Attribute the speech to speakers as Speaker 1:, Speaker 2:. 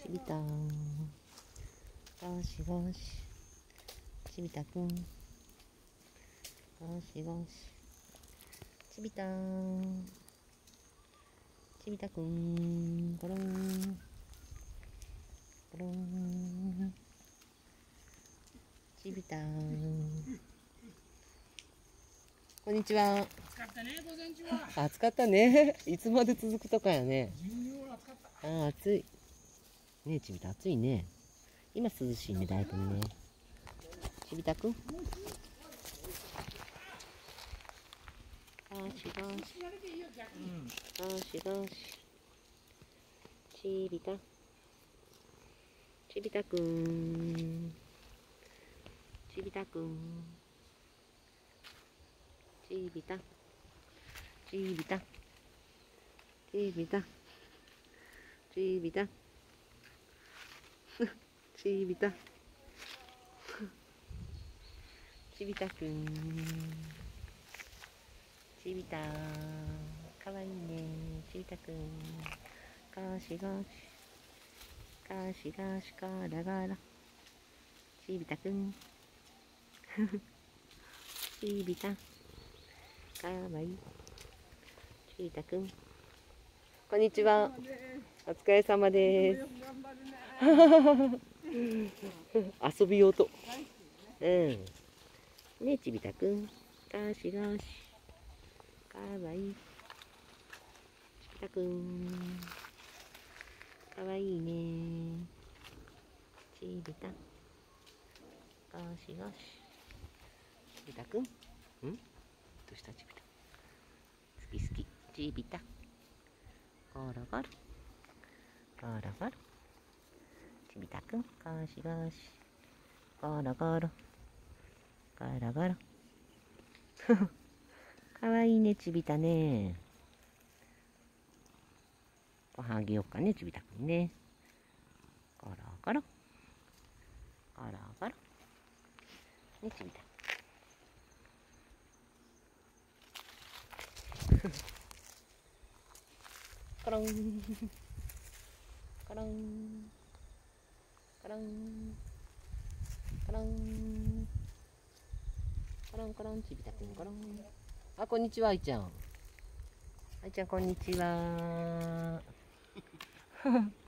Speaker 1: ちびたん。ゴシゴシ。ちびたくん。ゴシゴシ。ちびたん。ちびたくん。コロン。コロン。ちびたん。こんにちは。
Speaker 2: 暑かったね、午前中は。
Speaker 1: 暑かったね。いつまで続くとかやね。
Speaker 2: 暑かった。
Speaker 1: ああ、暑い。ねえ、ちびた、暑いね。今涼しいね、だいぶね。ちびたくん。ゴシゴシ。ゴシゴシ。ちびた。ちびたくん。ちびたくん。ちびた。ちびた。ちびた。ちびた。ちびた。ちびたくん。ちびた。かわいいね。ちびたくん。ゴシゴシ。ゴシゴシガラガラ。ちびたくん。ちびた。かわいい。ちびたくん。こんにちは。お疲れ様です。遊びようと。うん。ねえ、ちびたくん。ゴシゴシ。かわいい。ちびたくん。かわいいね。ちびた。ゴシゴシ。ちびたくん。どうしたちびた。好き好き。ちびた。ゴロゴロ。ゴロゴロ。ちびたくん。ゴシゴシ。ゴロゴロ。ゴロゴロ。かわいいね、ちびたね。ご飯あげようかね、ちびたくんね。ゴロゴロ。ゴロゴロ。ね、ちびた。コロン。コロン。コロン。コロン。コロンコロン、ちびたくん、コロン。あ、こんにちは、あいちゃん。あいちゃん、こんにちは。